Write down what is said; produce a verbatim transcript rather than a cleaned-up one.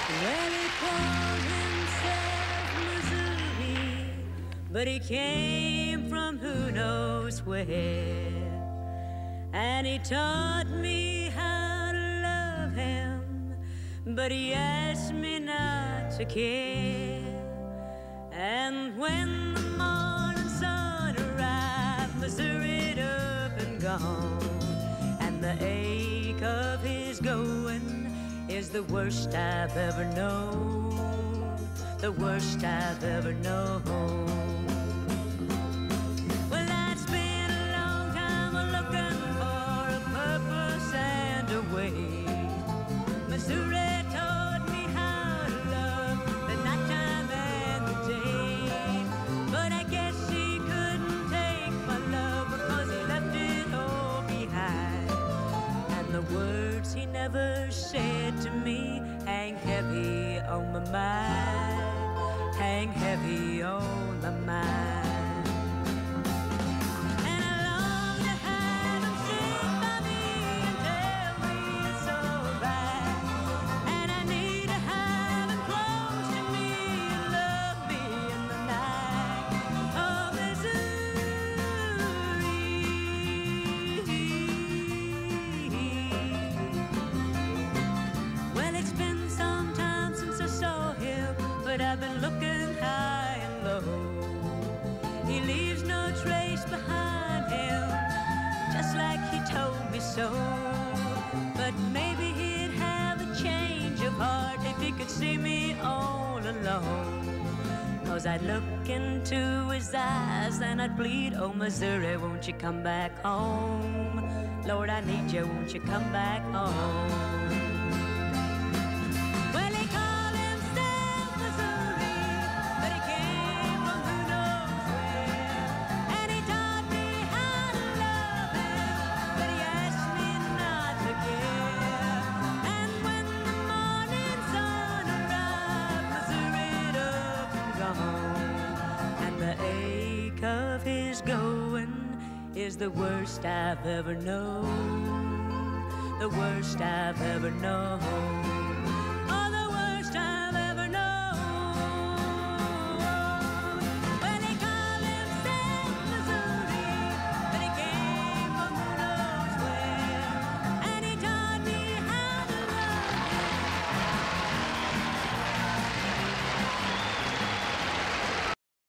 Well, he called himself Missouri, but he came from who knows where. And he taught me how to love him, but he asked me not to care. And when the morning sun arrived, Missouri'd up and gone, and the ache of his going is the worst I've ever known, the worst I've ever known. Well, I'd spent a long time looking for a purpose and a way. Missouri taught me how to love the nighttime and the day. But I guess he couldn't take my love because he left it all behind. And the words he never said to me hang heavy on my mind, hang heavy on my mind. And I long to have him sit by me and tell me it's alright. And I need to have him close to me and love me in the night. Oh, Missouri. Well, it's been some time since I saw him, but I've been looking high and low. He leaves no trace behind him, just like he told me so. But maybe he'd have a change of heart if he could see me all alone. 'Cause I'd look into his eyes and I'd plead, oh, Missouri, won't you come back home? Lord, I need you, won't you come back home? Well, he called himself Missouri, but he came from who knows where. And he taught me how to love him, but he asked me not to care. And when the morning sun arrived, Missouri'd up and gone, and the ache of his going is the worst I've ever known, the worst I've ever known.